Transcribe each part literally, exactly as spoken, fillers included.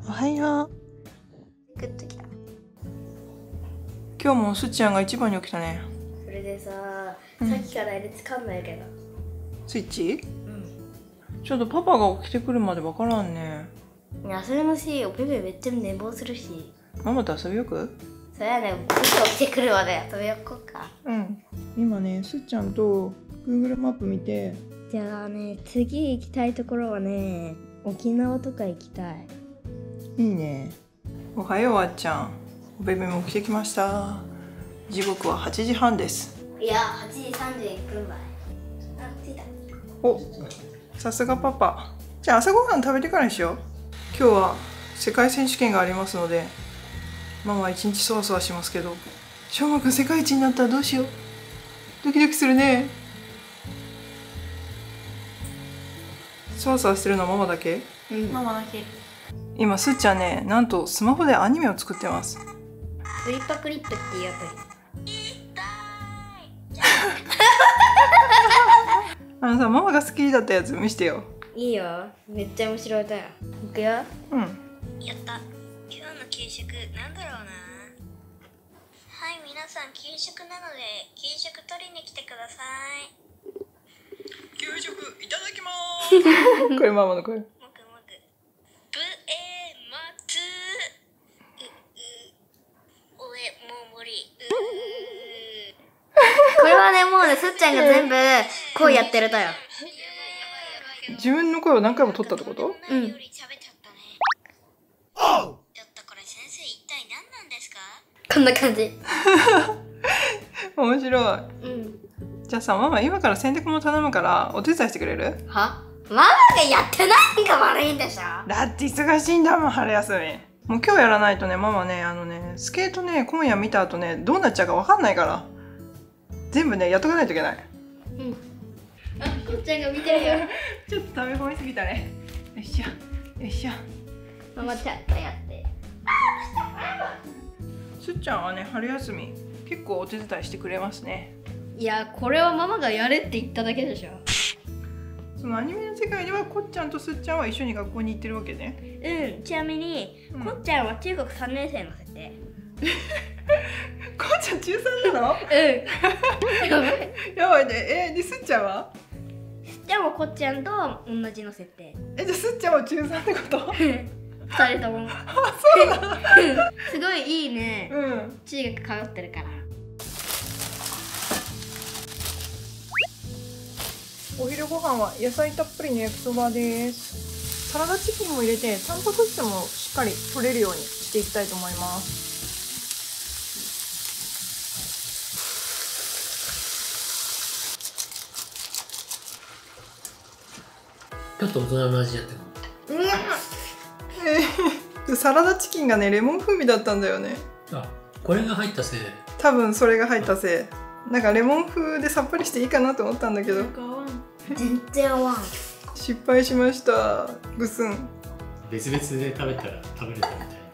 おはよう。 グッときた。 今日もすっちゃんが一番に起きたね。 それでさ、 うん、 さっきからあれつかんないけど。 スイッチ？ うん。 ちょっとパパが起きてくるまでわからんね。 遊びのし、おべべめっちゃ寝坊するし。 ママと遊びよく？ それはね、僕が起きてくるまで遊びよこうか。 うん。今ね、すっちゃんと Google マップ見て。 じゃあね、次行きたいところはね、沖縄とか行きたい。 いいね。おはようあっちゃん。おべべも起きてきました。時刻ははちじはんです。 いや、はちじさんじゅういっぷんまえ。あ、着いた。 お、さすがパパ。じゃあ朝ごはん食べてからにしよう。今日は世界選手権がありますので、ママは一日そわそわしますけど、しょうまくん世界一になったらどうしよう。ドキドキするね。そわそわしてるのはママだけ？ うん、ママだけ。 今すっちゃんね、なんとスマホでアニメを作ってます。 フリッパクリップっていうアプリ。 あのさ、ママが好きだったやつ見してよ。 いいよ、めっちゃ面白いだよ。いくよ。 うん。 やった。今日の給食なんだろうな。はい、皆さん給食なので給食取りに来てください。 給食いただきます。これママの声。 もくもく。ぶえまつ。うう。おえももり。うこれはね、もうね、すっちゃんが全部こうやってるとよ。 自分の声を何回も取ったってこと？ うん。ちょっとこれ先生一体何なんですか？こんな感じ。 面白い。 うん。 じゃあさ、ママ今から洗濯物頼むからお手伝いしてくれる？ は？ママがやってないのが悪いんでしょ？ だって忙しいんだもん、春休み。もう今日やらないとね、ママね、あのね、スケートね、今夜見た後ね、どうなっちゃうか分かんないから。全部ね、やっとかないといけない。 うん。あ、こっちゃんが見てるよ。 ちょっと食べ込みすぎたね。よいしょ、よいしょ。 ママちゃんとやって。 すっちゃんはね、春休み結構お手伝いしてくれますね。 いや、これはママがやれって言っただけでしょ。 そのアニメの世界ではこっちゃんとすっちゃんは一緒に学校に行ってるわけね。 うん、ちなみに、 うん、 こっちゃんは中学さんねん生の設定。 こっちゃんちゅうさんなの？ うん。やばい。 やばいね。え、で、すっちゃんは？ すっちゃんもこっちゃんと同じの設定。 え、じゃあすっちゃんはちゅうさんってこと？ 二人とも。 あ、そうだ。 すごいいいね。 うん。 中学通ってるから。 お昼ご飯は野菜たっぷりの焼きそばです。サラダチキンも入れて、タンパク質もしっかり取れるようにしていきたいと思います。 ちょっと大人の味やってる。 うん。えー、サラダチキンがね、レモン風味だったんだよね。 あ、これが入ったせい。 多分それが入ったせい。なんかレモン風でさっぱりしていいかなと思ったんだけど。 全然合わん。 失敗しました。ぐすん。 別々で食べたら食べれたみたいです。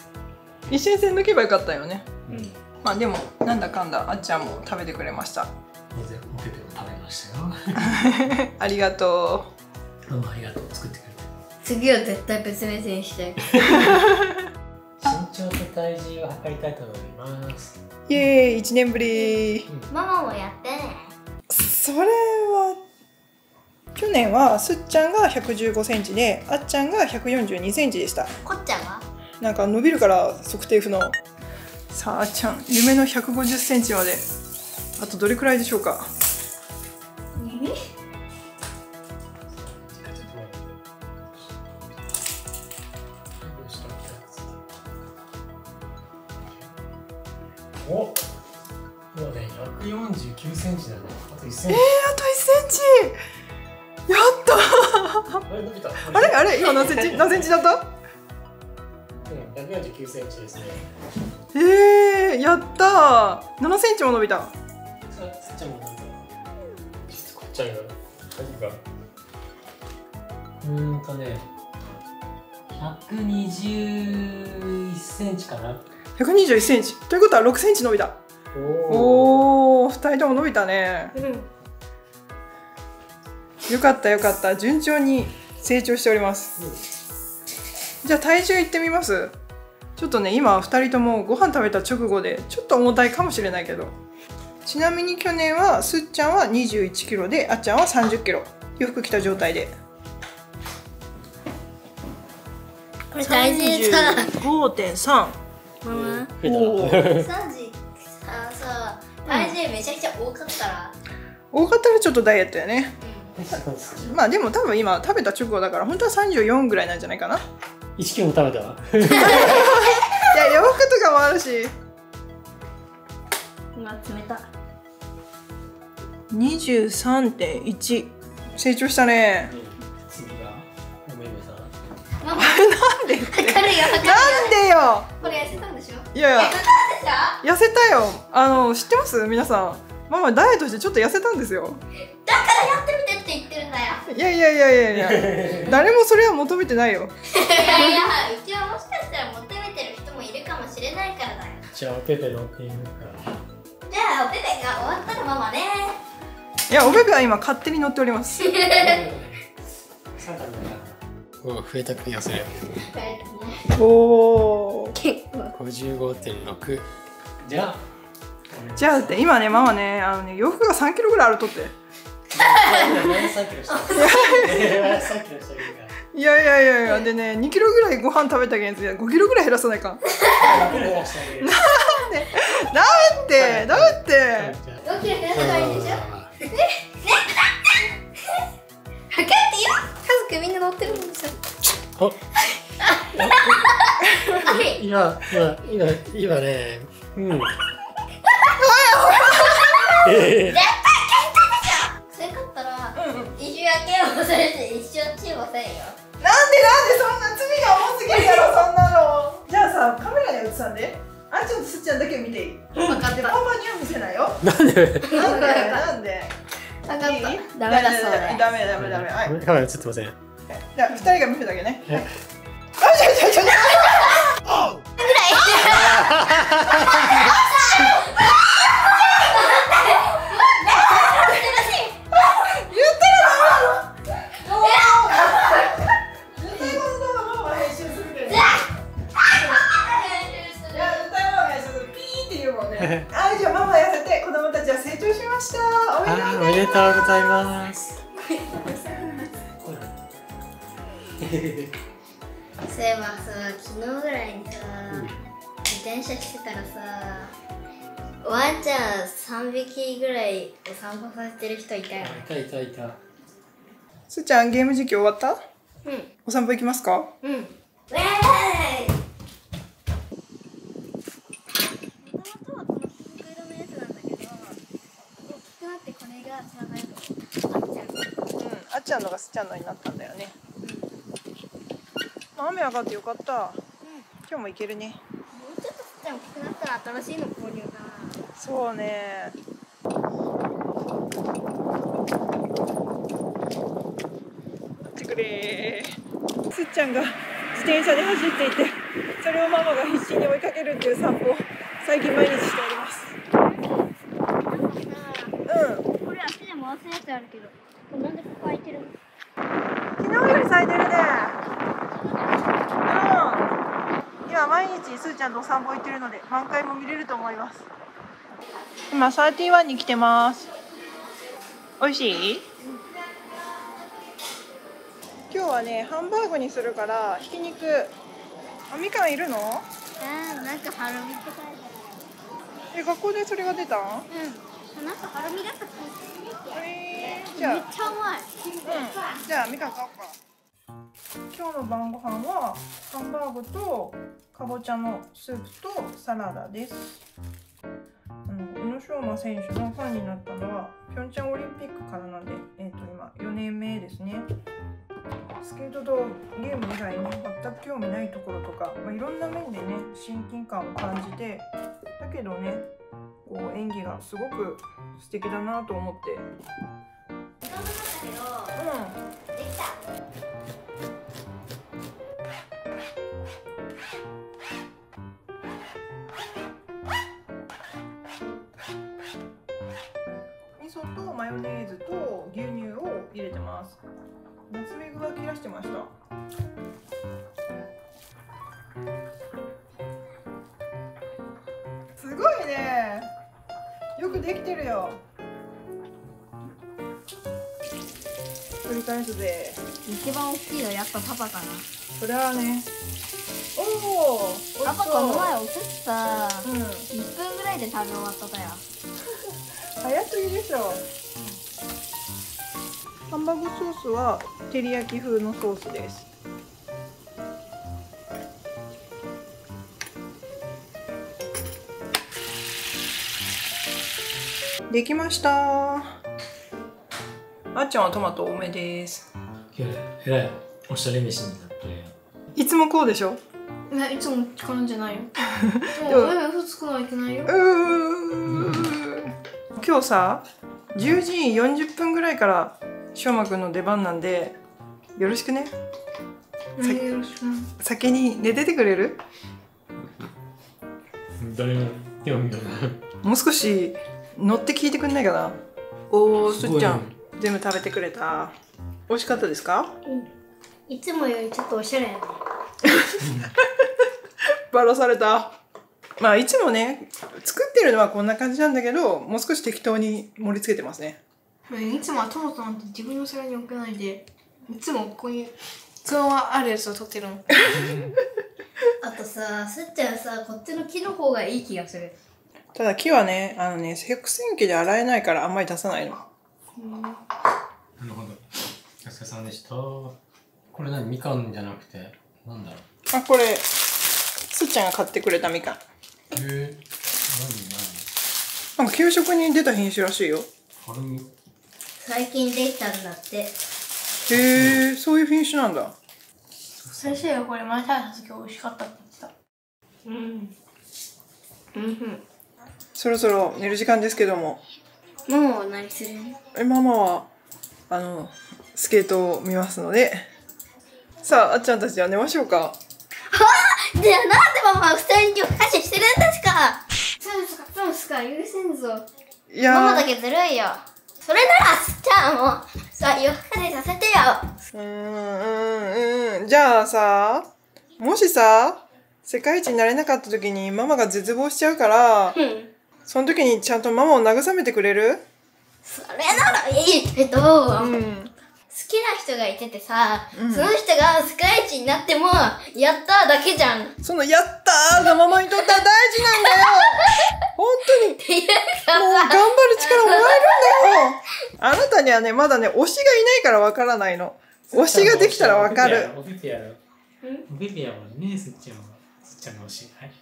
一緒にせん抜けばよかったよね。 うん。 まあでもなんだかんだあっちゃんも食べてくれました。 当然おペペも食べましたよ。 ありがとう。どうもありがとう、作ってくれて。 次は絶対別目線して。 身長と体重を測りたいと思います。 イエーイ、いちねんぶり、うん、 ママもやってね。 それは去年はすっちゃんがひゃくじゅうごセンチであっちゃんがひゃくよんじゅうにセンチでした。 こっちゃんはなんか伸びるから測定不能。さああっちゃん、夢のひゃくごじゅっセンチまであとどれくらいでしょうか？ お、もうね、ひゃくよんじゅうきゅうセンチだね。あといっセンチ。 えー、あといっセンチ。やったー。 あれ伸びた。 あれあれ今何センチ何センチだった？ うん、ひゃくよんじゅうきゅうセンチですね。 えー、やったー。ななセンチも伸びた。 さすっちゃんもなんか、ちょっとこっちゃんが、何か。うーんとね、ひゃくにじゅういっセンチかな。 ひゃくにじゅういっセンチということはろくセンチ伸びた。おお、ふたりとも伸びたね。 うん、 よかったよかった、順調に成長しております。うん、じじゃあ体重いってみます。ちょっとね今ふたりともご飯食べた直後でちょっと重たいかもしれないけど、ちなみに去年はすっちゃんはにじゅういちキロであっちゃんはさんじゅっキロ、洋服着た状態でこれ体重さごてんさん。 ママ増えさんじあさ体重めちゃくちゃ多かったら、 多かったらちょっとダイエットやね。 た。 まあでも多分今食べた直後だから本当はさんじゅうよんぐらいなんじゃないかな。 いちキロも食べたわ。 いや洋服とかもあるし。 うわ冷た。 にじゅうさんてんいち 成長したね。 次がおめめさん。 ママなんでって測るよ測るよ。 なんでよ。 これ痩せたんでしょ。 いやいや痩せたんでしょ。 痩せたよ。あの知ってます皆さん、ママダイエットしてちょっと痩せたんですよ。 だからやってみてって言ってるんだよ。 いやいやいやいやいや誰もそれは求めてないよ。 いやいや、うちはもしかしたら求めてる人もいるかもしれないからだよ。 じゃあおペペ乗っているから。 じゃあおペペが終わったらママね。 いやおべべは今勝手に乗っております。 サンタみたいな。お増えたく痩せる。 おお。 結構。 ごじゅうごてんろく。じゃあ。 じゃあって今ねママねあのね洋服がさんキロぐらいあるとって。 さんキロした。さんキロしたけど。 いやいやいやいやでねにキロぐらいご飯食べたけんつごキロぐらい減らさないかん。なんでなんでだってごキロ減らせばいいんでしょ。ねね測ってよ。家族みんな乗ってるんでしょ。あれ今今今今ねうん絶対結果でしょ。それ勝ったら一周明けをそれで一生チームせんよ。 なんでなんでそんな罪が重すぎるやろそんなの。じゃあさカメラに映さんであんちゃんとすっちゃんだけ見ていい。 分かっでパパには見せないよ。 なんでなんでなんでた。分かった。 いいダメだそうダね。 メダメダメダメ。はい。 カメラ映ってません。 じゃあふたりが見るだけね。 えはい。あちょちょちょちょ。はい、じゃあママ痩せて子供たちは成長しました。おめでとうおめでとうございます。 そういえばさ、昨日ぐらいにさ、自転車してたらさ、ワンちゃんさんびきぐらいお散歩させてる人いたよね。 いたいたいた。 すっちゃんゲーム実況終わった？ うんお散歩行きますか？ うん。ウェーイ。元々はこのピンク色のやつなんだけど、大きくなってこれが知らないとあっちゃん。 うん、あっちゃんのがすっちゃんのになったんだよね。まあ、雨上がってよかった。うん、今日も行けるね。 もうちょっとすっちゃん大きくなったら新しいの購入かな。 そうね。待ってくれー。すっちゃんが自転車で走っていて、それをママが必死に追いかけるっていう散歩を最近毎日しております。うん。 これ足で回すやつあるけど、これなんでここ開いてるの？ 昨日より咲いてるね。うん。今毎日すーちゃんとお散歩行ってるので満開も見れると思います。今サーティワンに来てます。美味しい？今日はねハンバーグにするからひき肉。あ、みかんいるの？ あー、なんかハロミって書いてある。 え、学校でそれが出たん？ うん。なんかハロミだったっけ？ えー、じゃあ、 めっちゃうまい。 うん、じゃあみかん買おうか。今日の晩ご飯はハンバーグとかぼちゃのスープとサラダです。あの宇野昌磨選手のファンになったのはピョンチャンオリンピックからなんで、えー、と今よねんめですね。スケートとゲーム以外に全く興味ないところとか、まあ、いろんな面でね親近感を感じて、だけどねこう演技がすごく素敵だなと思って。 けど、 うん、 できた。 味噌とマヨネーズと牛乳を入れてます。ナツメグが切らしてました。 できてるよ。繰り返すぜ。 一番大きいのやっぱパパかな。 それはね。おお。 パパこの前お寿司さ、 うん。 いっぷんぐらいで食べ終わっただよ。 早すぎでしょ。ハンバーグソースは照り焼き風のソースです。できました。あっちゃんはトマト多めです。 えらいおしゃれ飯になってるやん。 いつもこうでしょ。 いや、いつも使うんじゃないよ。でも、親が嘘つくのはいけないよ。 うー今日さ、じゅうじよんじゅっぷんぐらいからしょうまくんの出番なんで、よろしくね。 はい、よろしく。 先に寝ててくれる？ 誰も興味がない。 もう少し乗って聞いてくんないかな。おー、 すごいすっちゃん全部食べてくれた。美味しかったですか？ いつもよりちょっとおしゃれやね。 バラされた。まあいつもね、作ってるのはこんな感じなんだけど、もう少し適当に盛り付けてますね。 いつもはトマトなんて自分の皿に置かないで、いつもここにそのままあるやつを取ってるの。 あとさ、すっちゃんさ、こっちの木の方がいい気がする。 ただ木はね、あのね、食洗機で洗えないからあんまり出さないの。 なるほど。お疲れ様でした。これ何、みかんじゃなくてなんだろう。 あ、これすっちゃんが買ってくれたみかん。 へえ。 なんか給食に出た品種らしいよ。 何何？ 最近できたんだって。 へえ、そういう品種なんだ。 先生がこれ前食べた時美味しかったって言ってた。うん。うん。 そろそろ寝る時間ですけども。 もう何する？ え、ママはあのスケートを見ますので。さあ、あっちゃんたちは寝ましょうか。 はあ、じゃあなんでママは二人に夜更かししてるんですか？ そうですか、そうですか、許せんぞ。 いやー、 ママだけずるいよ。それならすっちゃんもさ、夜更かしさせてよ。 うーんうんうん。じゃあさ、もしさ、世界一になれなかった時にママが絶望しちゃうから、 うん。 その時にちゃんとママを慰めてくれる？ それならいいけど、好うんきな人がいててさ、 うんその人が世界一になってもやっただけじゃん。っそのやったーがママにとっては大事なんだよ。本当にていうかもう頑張さ、 る力もらえるんだよ。あなたにはね、まだね、推しがいないからわからないの。推しができたらわかる。 おピピやろ。おピピやもんね、すっちゃんは。すっちゃんの推し。はい。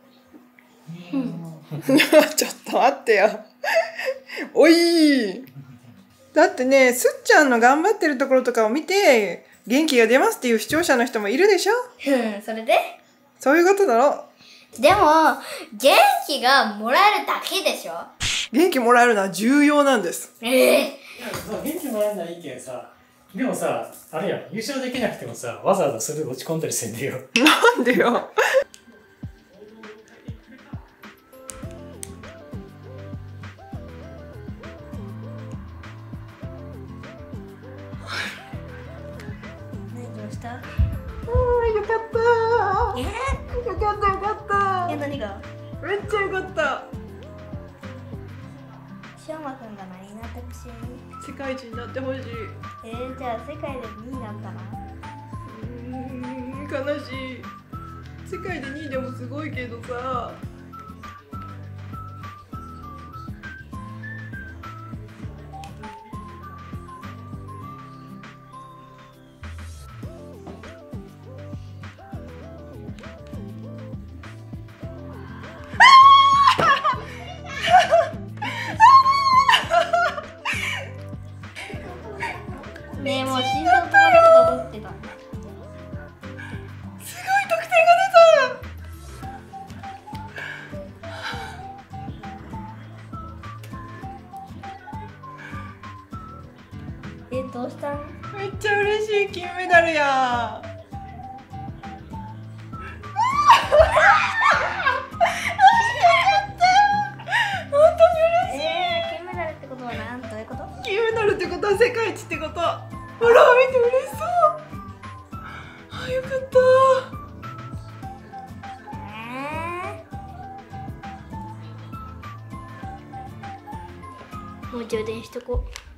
ちょっと待ってよ。おい。だってね、すっちゃんの頑張ってるところとかを見て、元気が出ますっていう視聴者の人もいるでしょ？ うん、それでそういうことだろ。 でも、元気がもらえるだけでしょ？ 元気もらえるのは重要なんです。 ええ元気もらえない意見さ。でもさ、あれやん、優勝できなくてもさ、わざわざそれで落ち込んだりせんでよ。 なんでよ。 何どうした？ あー、よかったー。 えよかったよかったー、え、何が？ めっちゃよかった。 しょうまくんが何になってほしい？ 世界一になってほしい。 えー、じゃあ世界でにいになったら？ うーん、悲しい。世界でにいでもすごいけどさ。 ねえ、もう心臓止まるかと思ってた。 すごい得点がえ、どうしたん？ 出た。めっちゃ嬉しい、金メダルや。 えー、金メダルってことはなんどういうこと？ 金メダルってことは世界一ってこと。ほら、見て嬉しそう。あ、よかったえもう充電しとこう。